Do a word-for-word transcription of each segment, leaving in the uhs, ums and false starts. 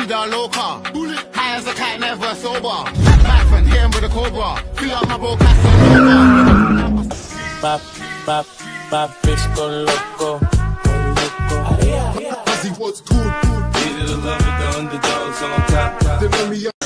Vida loca, high as a cat, never sober. Back and hit him with a cobra. Fill up my bro, Casanova. Pap, pap, papisco loco, loco. Ozzy, what's good? Needed a love with the underdogs on top, top. They run me up.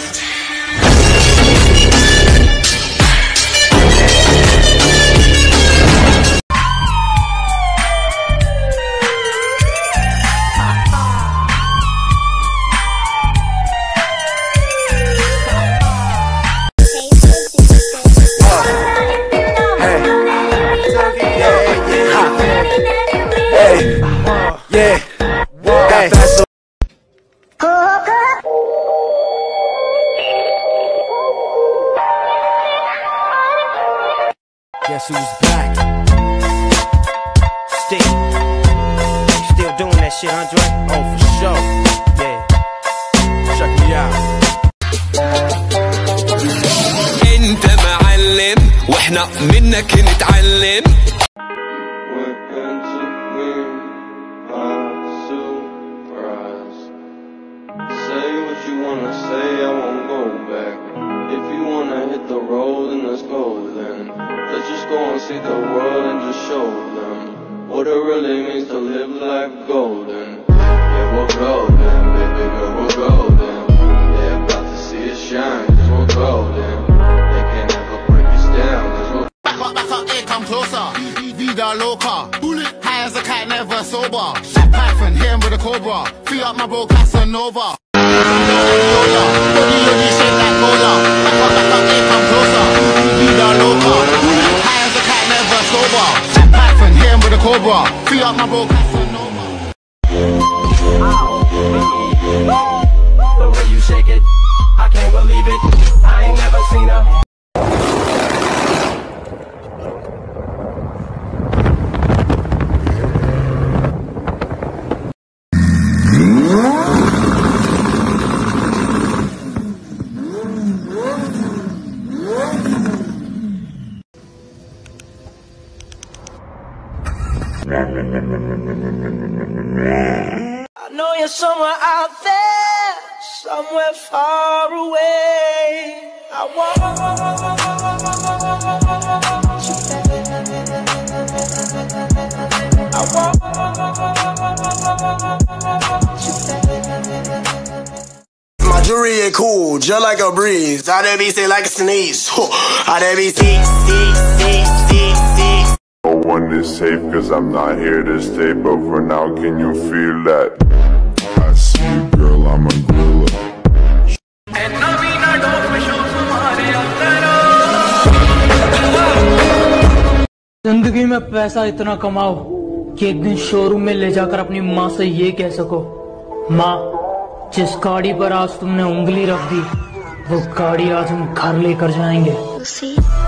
Yeah, hey. Guess who's back? Still, still doing that shit, Andre? Oh, for sure. Yeah, check me out. انت معلم واحنا منك نتعلم. Say I won't go back. If you wanna hit the road, then let's go then. Let's just go and see the world and just show them what it really means to live life golden. Yeah, we're golden, baby girl, we're golden. They're about to see us shine, cause we're golden. They can never break us down, cause we're Back up, back up, here, come closer. Vida loca, high as a cat, never sober. Shit Python, hit him with a cobra. Fill up my bro, Casanova. Body on this shit like cola. Back up, back up, here, come closer. Vida loca, high as a cat, never sober. Shit Python, hit him with a cobra. Fill up my bro, Casanova. The way you shake it, I can't believe it. I ain't never seen her. I know you're somewhere out there, somewhere far away. I want you back. I want you back. My jewelry ain't cool, just like a breeze. I done be sick like a sneeze. I done be sick, sick, sick, sick, sick. No one is safe cause I'm not here to stay, but for now can you feel that? I see you girl, I'm a gorilla. And I mean I don't wish on somebody else that जिंदगी में पैसा इतना कमाओ कि एक दिन showroom में ले जाकर अपनी माँ से ये कह सको, माँ जिस गाड़ी पर आज तुमने उंगली रख दी वो गाड़ी आज हम घर लेकर जाएंगे।